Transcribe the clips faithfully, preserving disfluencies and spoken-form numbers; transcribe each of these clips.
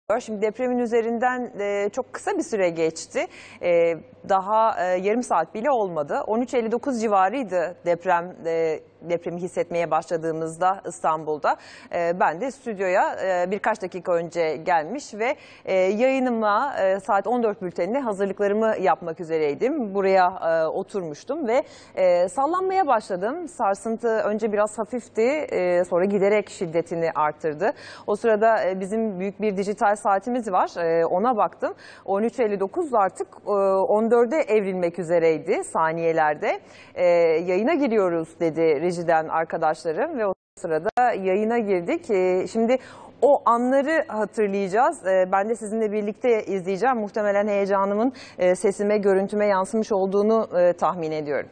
Şimdi depremin üzerinden e, çok kısa bir süre geçti. E, daha e, yarım saat bile olmadı. on üç elli dokuz civarıydı deprem e, depremi hissetmeye başladığımızda İstanbul'da. E, ben de stüdyoya e, birkaç dakika önce gelmiş ve e, yayınımla e, saat on dört bültenine hazırlıklarımı yapmak üzereydim. Buraya e, oturmuştum ve e, sallanmaya başladım. Sarsıntı önce biraz hafifti, e, sonra giderek şiddetini arttırdı. O sırada e, bizim büyük bir dijital saatimiz var. E, ona baktım. on üç elli dokuz artık e, on dörde evrilmek üzereydi saniyelerde. E, yayına giriyoruz dedi rejiden arkadaşlarım ve o sırada yayına girdik. E, şimdi o anları hatırlayacağız. E, ben de sizinle birlikte izleyeceğim. Muhtemelen heyecanımın e, sesime, görüntüme yansımış olduğunu e, tahmin ediyorum.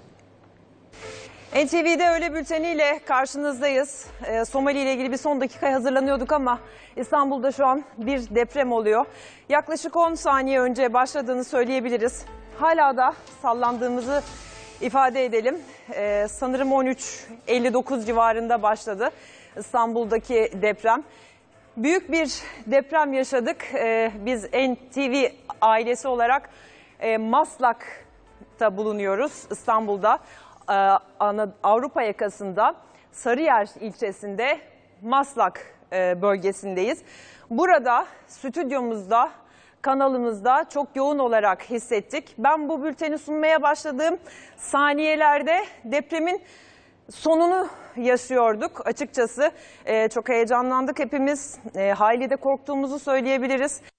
N T V'de öğle bülteniyle karşınızdayız. Ee, Somali ile ilgili bir son dakikaya hazırlanıyorduk ama İstanbul'da şu an bir deprem oluyor. Yaklaşık on saniye önce başladığını söyleyebiliriz. Hala da sallandığımızı ifade edelim. Ee, sanırım on üç elli dokuz civarında başladı İstanbul'daki deprem. Büyük bir deprem yaşadık. Ee, biz N T V ailesi olarak e, Maslak'ta bulunuyoruz, İstanbul'da. Avrupa yakasında Sarıyer ilçesinde Maslak bölgesindeyiz. Burada stüdyomuzda, kanalımızda çok yoğun olarak hissettik. Ben bu bülteni sunmaya başladığım saniyelerde depremin sonunu yaşıyorduk açıkçası. Çok heyecanlandık hepimiz, hayli de korktuğumuzu söyleyebiliriz.